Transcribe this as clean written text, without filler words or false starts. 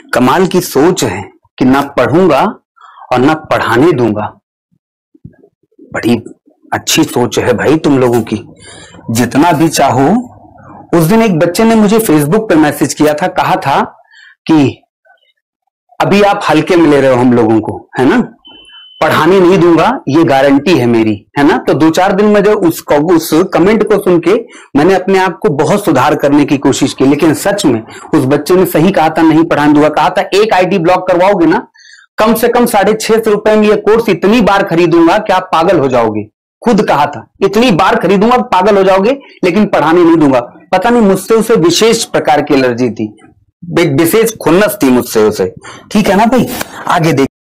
कमाल की सोच है कि ना पढ़ूंगा और ना पढ़ाने दूंगा। बड़ी अच्छी सोच है भाई तुम लोगों की, जितना भी चाहो। उस दिन एक बच्चे ने मुझे फेसबुक पे मैसेज किया था, कहा था कि अभी आप हल्के में ले रहे हो हम लोगों को, है ना, पढ़ाने नहीं दूंगा ये गारंटी है मेरी, है ना। तो 2-4 दिन में जो उस कमेंट को सुन के मैंने अपने आप को बहुत सुधार करने की कोशिश की, लेकिन सच में उस बच्चे ने सही कहा था, नहीं पढ़ाने दूंगा। कहा था एक आईडी ब्लॉक करवाओगे ना, कम से कम 650 रुपए में ये कोर्स इतनी बार खरीदूंगा कि आप पागल हो जाओगे। खुद कहा था इतनी बार खरीदूंगा पागल हो जाओगे, लेकिन पढ़ाने नहीं दूंगा। पता नहीं मुझसे उसे विशेष प्रकार की एलर्जी थी, विशेष खुन्नस थी मुझसे उसे। ठीक है ना भाई, आगे देख।